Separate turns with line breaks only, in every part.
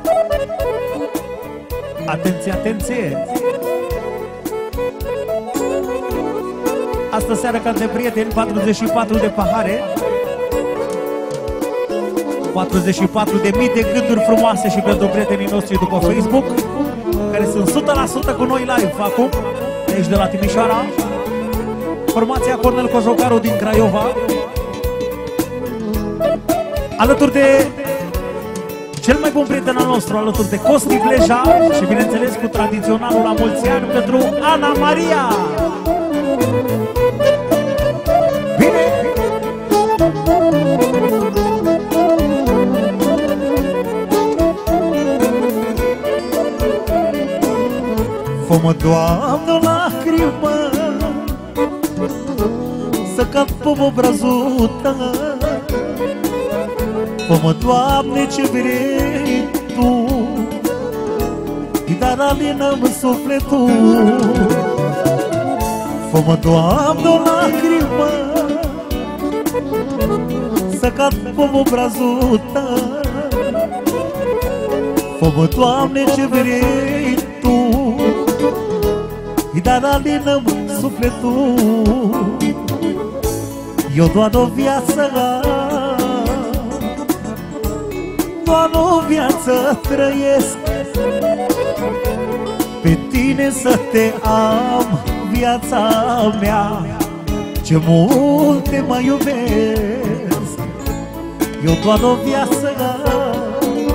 Atenție, atenție! Astă seară cântem prieteni, 44 de pahare, 44.000 de gânduri frumoase și pentru prietenii noștri după Facebook, care sunt 100% cu noi live acum, aici de la Timișoara. Formația Cornel Cojocaru din Craiova, alături de cel mai bun prieten al nostru, alături de Costi Bleja și bineînțeles cu tradiționalul la mulți ani pentru Ana Maria. Bine! Fă-mă, Doamne, o lacrimă să cad pe obrazul tău. Fă-mă, Doamne, ce vrei Tu, dar alină-mi sufletul. Fă-mă, Doamne, o lacrimă să cad pe obrazul tău. Fă-mă, Doamne, ce vrei Tu, dar alină-mi sufletul. Eu doar o viață am, doar o viață trăiesc, pe tine să te am, viața mea, ce mult te mai iubesc. Eu doar o viață am,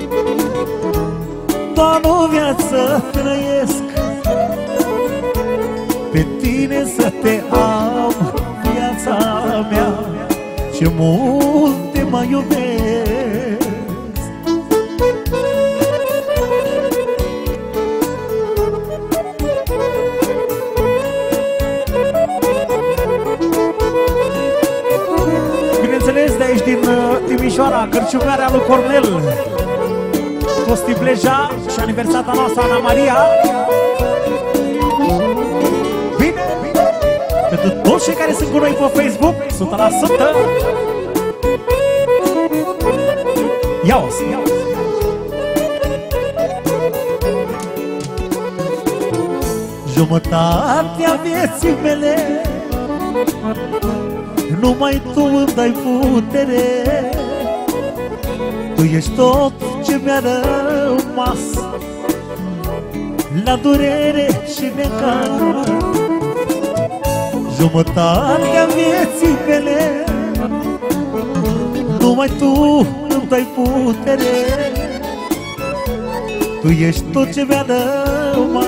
doar o viață trăiesc, pe tine să te am, viața mea, ce mult te mai iubesc. Bineînțeles, de aici din Timișoara, cărciumarea lui Cornel, Costi Bleja și aniversata noastră Ana Maria. Pentru toți cei care sunt cu noi pe Facebook, 100%. Ia-o-ți, ia-o-ți. Jumătatea vieții mele numai Tu îmi dai putere. Tu ești tot ce mi-a rămas la durere și necaz. Jumătatea vieții mele numai Tu îmi dai putere. Tu ești tot ce mi-a rămas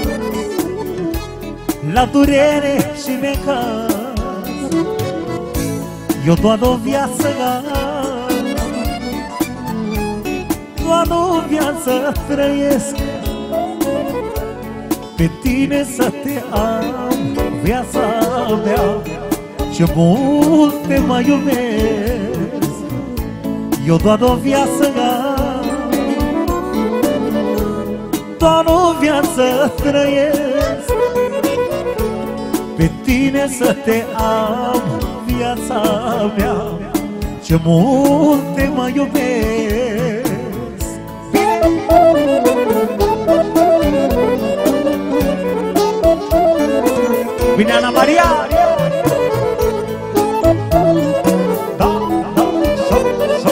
la durere și necaz. Eu doar o viață am, doar o viață trăiesc, pe tine să te am, viața mea, ce mult te mai iubesc. Eu doar o viață am, doar o viață trăiesc, pe tine să te am, viața mea, ce mult te mai iubesc. Bine, Ana Maria! Da, da, so.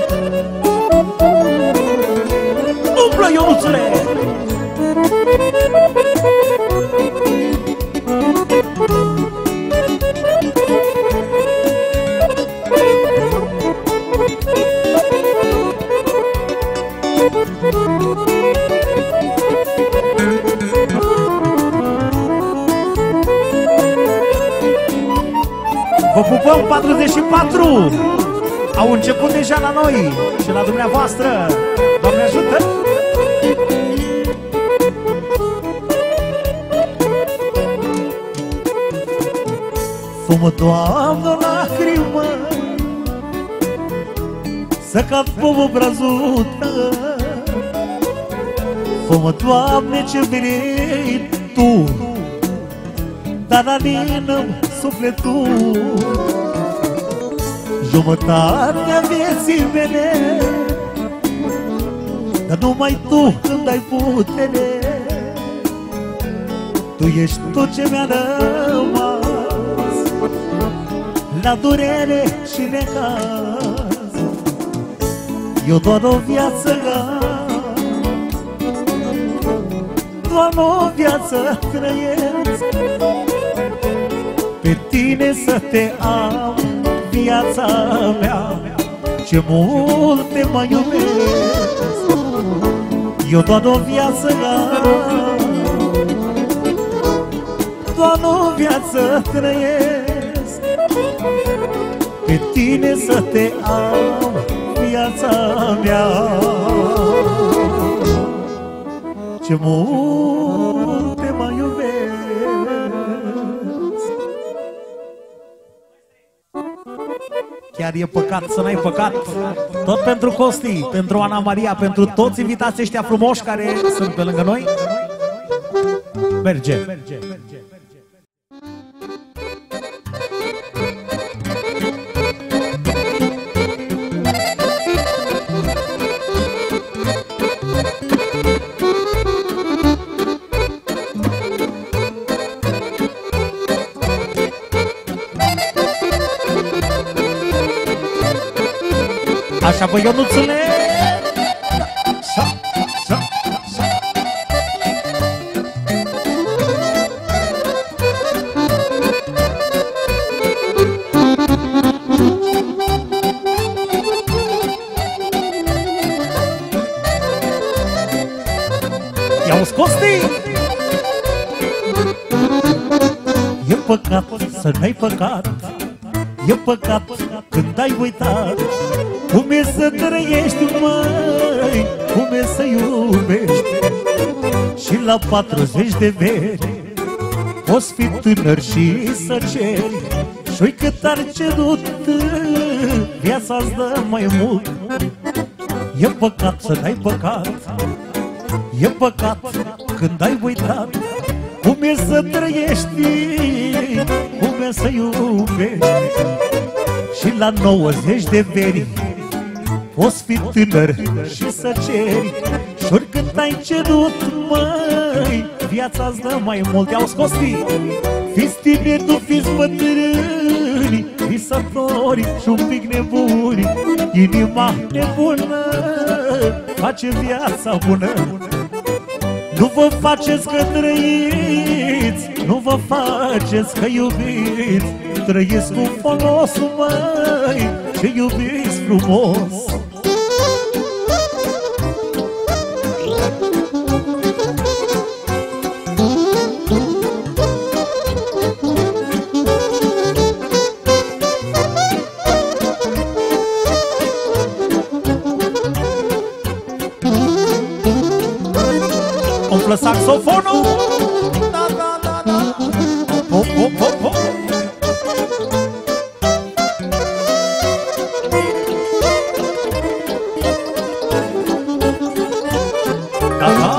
Umblă, Ionuțule! Vă pupăm 44! Au început deja la noi și la dumneavoastră. Doamne ajută! Fă-mă, Doamne, o lacrimă să cad pe obrazul Tău. Fă-mă, Doamne, ce vrei Tu, dar alină-mi sufletul. Jumătatea vieții mele Dar numai tu îmi dai putere, tu ești tot ce mi-a rămas. La durere și necaz eu doar o viață am, doar o viață trăiesc. Pe tine să te am, viața mea, ce mult te mai iubesc. Eu doar o viață am, doar o viață trăiesc. Pe tine să te am, viața mea, ce mult te mai iubesc. Chiar e păcat să n-ai păcat. Tot pentru Costi, pentru Ana Maria, pentru toți invitații ăștia frumoși care sunt pe lângă noi. Merge. Așa, bă, Ionuțule! Ia-o Costi! E păcat să n-ai păcat, e păcat când ai uitat cum e să trăiești, măi, cum e să iubești. Și la 40 de veri poți fi tânăr și să ceri, și-oi cât ar cerut, viața-ți dă mai mult. E păcat să n-ai păcat, e păcat când ai uitat cum e să trăiești, cum e să iubești. Și la 90 de veri poți fi tânăr și să ceri, și oricât ai cerut, măi, viața-ți dă mai mult. Te-au scos fi, fiți tineri, nu fiți bătrâni, visători și un pic nebuni. Inima nebună face viața bună. Nu vă faceți că trăiți, nu vă faceți că iubiți, trăiți cu folosul, măi, și iubiți frumos. Umflă saxofonul! Da, da, da, da! Hop, hop, hop, hop! Da, da!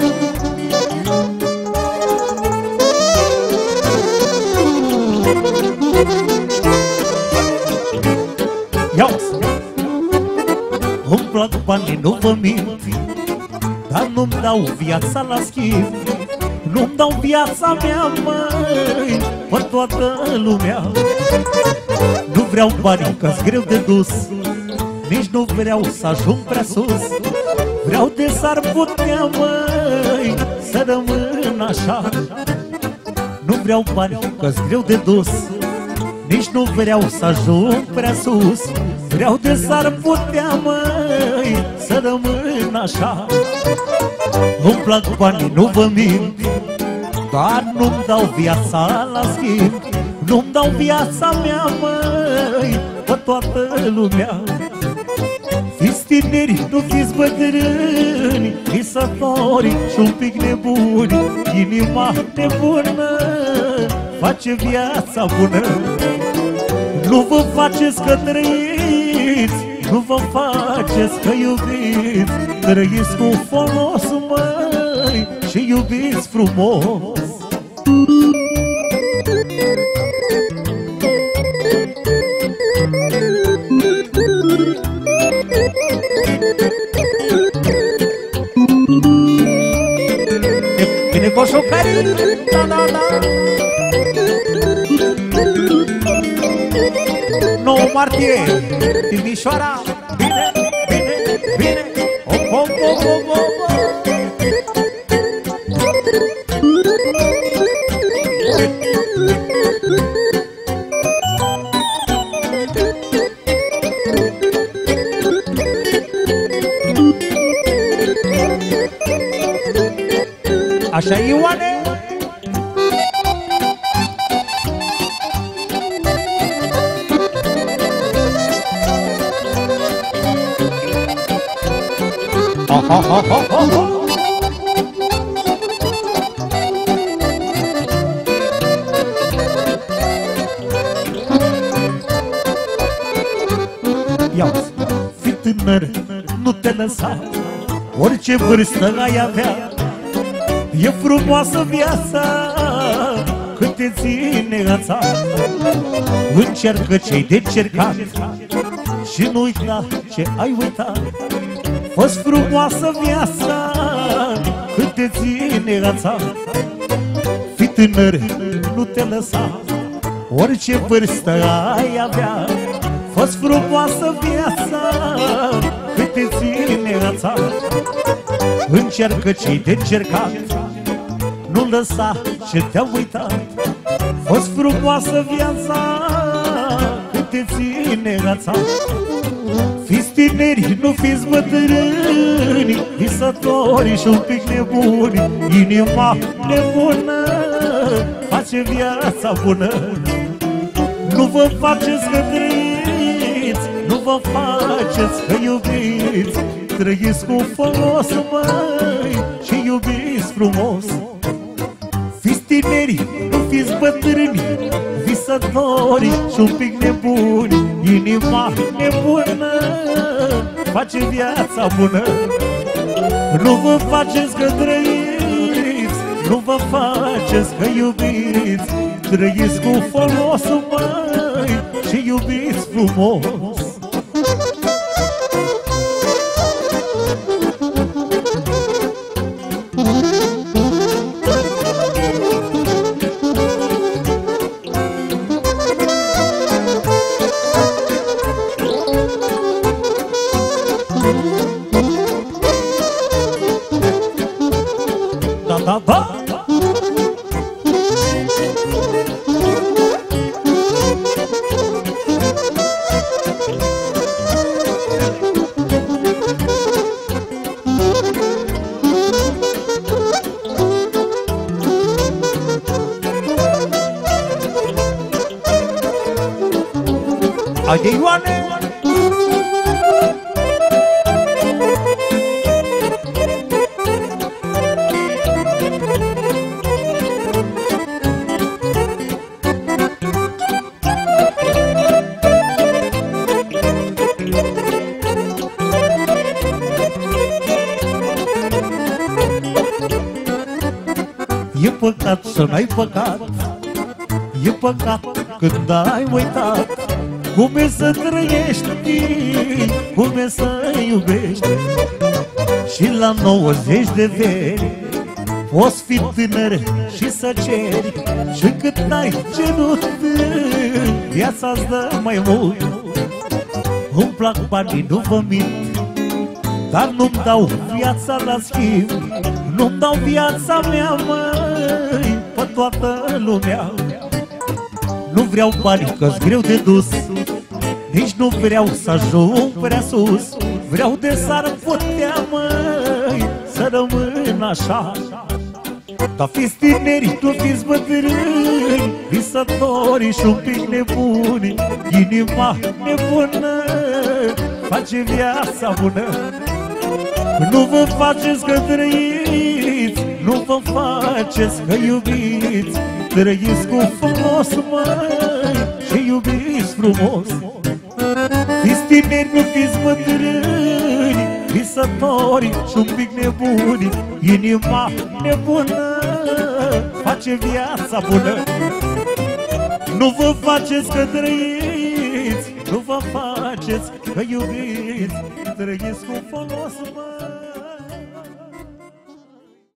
Ia-o-ți! Îmi plac banii, nu vă mint, dar nu-mi dau viața la schimb. Nu-mi dau viața mea, măi, pe toată lumea. Nu vreau bani, că-s greu de dus, nici nu vreau să ajung prea sus. Vreau de s-ar putea, măi, să rămân așa. Nu vreau bani, că-s greu de dus, nici nu vreau să ajung prea sus. Vreau de s-ar putea, măi, să rămân așa. Nu-mi plac banii, nu vă mint, dar nu-mi dau viața la schimb. Nu-mi dau viața mea, măi, pe toată lumea. Fiți tineri, nu fiți bătrâni, visători și un pic nebuni. Inima nebună face viața bună. Nu vă faceți că trăiți, nu vă faceți că iubiți, trăiți cu folos, măi, și iubiți frumos. 9 martie, Timișoara, bine, bine, bine, op, op, op, op, op. Așa, Ioane? Ia-uzi, fii tânăr, nu te lăsa, orice vârstă ai avea. E frumoasă viața când te ține ața. Încearcă ce-ai de cercat și nu uita ce ai uitat. Fă-ți frumoasă viața când te ține ața. Fii tânăr, nu te lăsa, orice vârstă ai avea. Fă-ți frumoasă viața când te ține ața. Încearcă ce-ai de încercat, nu lăsa ce te-a uitat. Fă-ți frumoasă viața când te ține ața. Fiți tineri, nu fiți bătrâni, visători și un pic nebuni. Inima nebună face viața bună. Nu vă faceți că trăiți, nu vă faceți că iubiți. Trăiți cu folos, măi, și iubiți frumos. Fiți tineri, nu fiți bătrâni, visători și un pic nebuni. Inima nebună face viața bună. Nu vă faceți că trăiți, nu vă faceți că iubiți. Trăiți cu folos, măi, și iubiți frumos. Da, da. Haide, Ioane! E păcat să n-ai păcat, e păcat când ai uitat cum e să trăiești, cum e să iubești. Și la 90 de veri poți fi tânăr și să ceri, și cât n-ai cerut, viața-ți dă mai mult. Îmi plac banii, nu vă mint, dar nu-mi dau viața la schimb. Nu-mi dau viața mea, măi, pe toată lumea. Nu vreau bani, că-s greu de dus, nici nu vreau să ajung prea sus. Vreau de s-ar putea, măi, să rămân așa. Dar fiți tineri, nu fiți bătrâni, visători și un pic nebuni. Inima nebună face viața bună. Nu vă faceți că trăiți, nu vă faceți că iubiți. Trăiți cu folos, măi, și iubiți frumos. Fiți tineri, nu fiți bătrâni, visători și un pic nebuni. Inima nebună face viața bună. Nu vă faceți că trăiți, nu vă faceți că iubiți. Trăiți cu folos, măi.